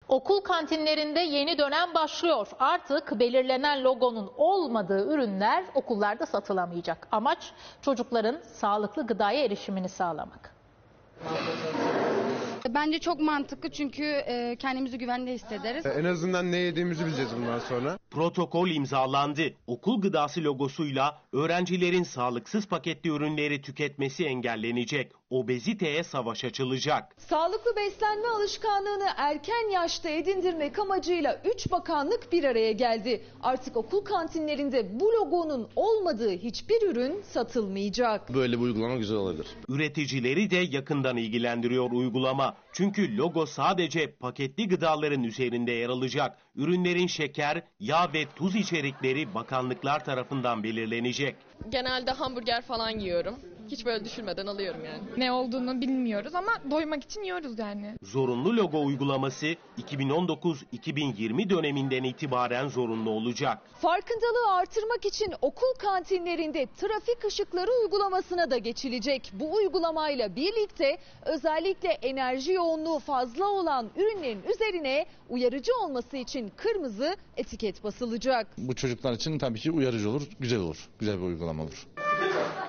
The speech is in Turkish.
Okul kantinlerinde yeni dönem başlıyor. Artık belirlenen logonun olmadığı ürünler okullarda satılamayacak. Amaç çocukların sağlıklı gıdaya erişimini sağlamak. Bence çok mantıklı çünkü kendimizi güvende hissederiz. En azından ne yediğimizi bileceğiz bundan sonra. Protokol imzalandı. Okul gıdası logosuyla öğrencilerin sağlıksız paketli ürünleri tüketmesi engellenecek. Obeziteye savaş açılacak. Sağlıklı beslenme alışkanlığını erken yaşta edindirmek amacıyla 3 bakanlık bir araya geldi. Artık okul kantinlerinde bu logonun olmadığı hiçbir ürün satılmayacak. Böyle bir uygulama güzel olabilir. Üreticileri de yakından ilgilendiriyor uygulama. Çünkü logo sadece paketli gıdaların üzerinde yer alacak. Ürünlerin şeker, yağ ve tuz içerikleri bakanlıklar tarafından belirlenecek. Genelde hamburger falan yiyorum. Hiç böyle düşünmeden alıyorum yani. Ne olduğunu bilmiyoruz ama doymak için yiyoruz yani. Zorunlu logo uygulaması 2019-2020 döneminden itibaren zorunlu olacak. Farkındalığı artırmak için okul kantinlerinde trafik ışıkları uygulamasına da geçilecek. Bu uygulamayla birlikte özellikle enerji yoğunluğu fazla olan ürünlerin üzerine uyarıcı olması için kırmızı etiket basılacak. Bu çocuklar için tabii ki uyarıcı olur, güzel olur. Güzel bir uygulama olur.